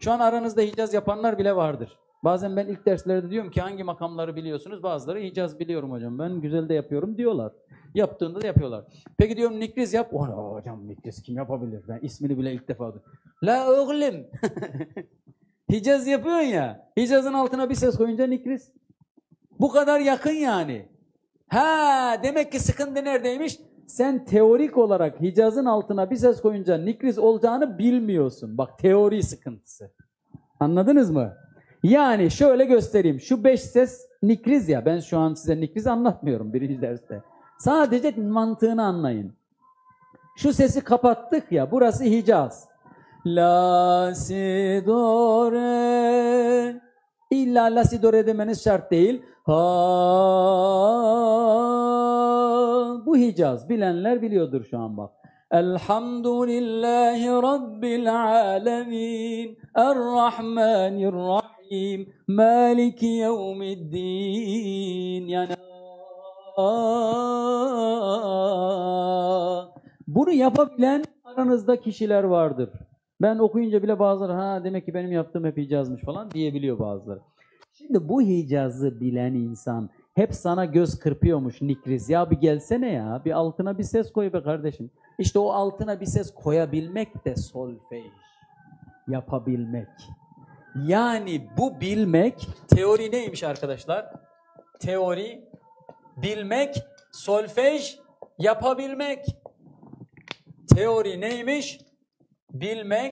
Şu an aranızda Hicaz yapanlar bile vardır. Bazen ben ilk derslerde diyorum ki hangi makamları biliyorsunuz? Bazıları Hicaz biliyorum hocam, ben güzel de yapıyorum diyorlar. Yaptığında da yapıyorlar. Peki diyorum Nikriz yap. Oh, hocam Nikriz kim yapabilir? Ben ismini bile ilk defa duydum. La oğlum. Hicaz yapıyorsun ya. Hicaz'ın altına bir ses koyunca Nikriz. Bu kadar yakın yani. Ha, demek ki sıkıntı neredeymiş? Sen teorik olarak Hicaz'ın altına bir ses koyunca Nikriz olacağını bilmiyorsun. Bak, teori sıkıntısı. Anladınız mı? Yani şöyle göstereyim. Şu 5 ses Nikriz ya. Ben şu an size Nikriz anlatmıyorum birinci derste. Sadece mantığını anlayın. Şu sesi kapattık ya. Burası Hicaz. La, si, do, re. İlla la, si, do, re demeniz şart değil. Ha, bu Hicaz. Bilenler biliyordur şu an bak. Elhamdülillahi Rabbil alemin. Errahmanirrahim. Maliki yevmiddin. Yani bunu yapabilen aranızda kişiler vardır. Ben okuyunca bile bazıları ha demek ki benim yaptığım hep Hicazmış falan diyebiliyor bazıları. Şimdi bu Hicaz'ı bilen insan hep sana göz kırpıyormuş Nikriz. Ya bir gelsene ya, bir altına bir ses koy be kardeşim. İşte o altına bir ses koyabilmek de solfej. Yapabilmek. Yani bu bilmek, teori neymiş arkadaşlar? Teori, bilmek, solfej, yapabilmek. Teori neymiş? Bilmek.